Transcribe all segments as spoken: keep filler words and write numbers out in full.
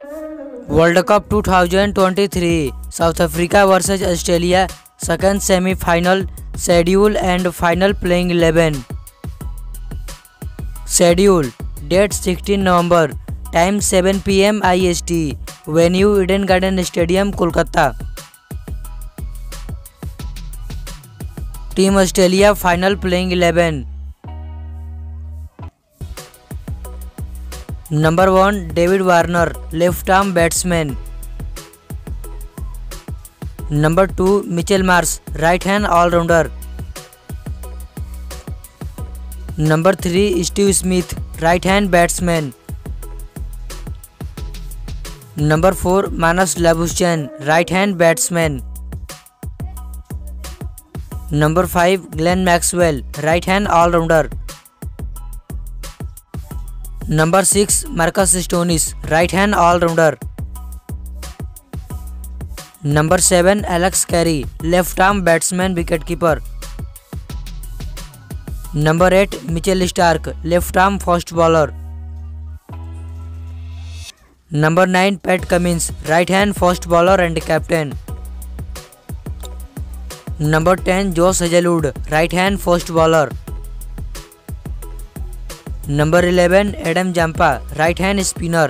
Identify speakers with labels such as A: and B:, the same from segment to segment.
A: World Cup twenty twenty-three, South Africa versus Australia, second semi-final, schedule and final playing eleven. Schedule, date sixteen November, time seven p m I S T, venue Eden Garden Stadium, Kolkata. Team Australia final playing eleven. Number one, David Warner, left arm batsman. Number two, Mitchell Marsh, right hand all-rounder. Number three, Steve Smith, right hand batsman. Number four, Manas Labuschagne, right hand batsman. Number five, Glenn Maxwell, right hand all-rounder. Number six, Marcus Stoinis, right hand all-rounder. Number seven, Alex Carey, left arm batsman, wicketkeeper. Number eight, Mitchell Starc, left arm fast bowler. Number nine, Pat Cummins, right hand fast bowler and captain. Number ten, Josh Hazlewood, right hand fast bowler. Number eleven, Adam Zampa, right hand spinner.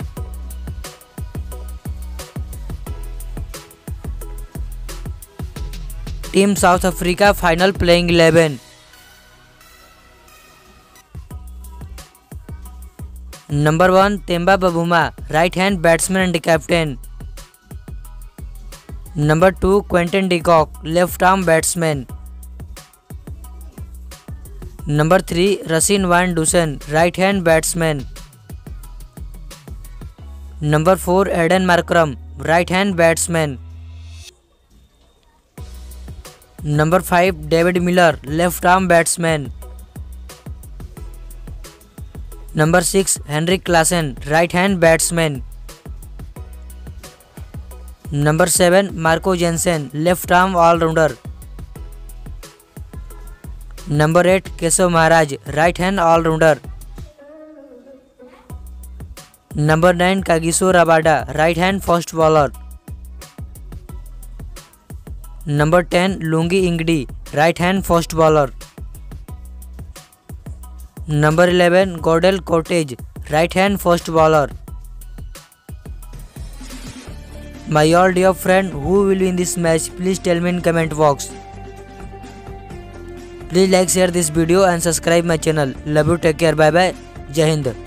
A: Team South Africa final playing eleven. Number one, Temba Bavuma, right hand batsman and captain. Number two, Quinton de Kock, left arm batsman. Number three, Racine van Dusen, right hand batsman. Number four, Aiden Markram, right hand batsman. Number five, David Miller, left arm batsman. Number six, Henrik Klaasen, right hand batsman. Number seven, Marco Jansen, left arm all-rounder. Number eight, Keshav Maharaj, right hand all-rounder. Number nine, Kagiso Rabada, right hand fast bowler. Number ten, Lungi Ingidi, right hand fast bowler. Number eleven, Gordell Cottage, right hand fast bowler. My all dear friend, who will win this match? Please tell me in comment box. Please like, share this video and subscribe my channel. Love you, take care, bye bye, Jai Hind.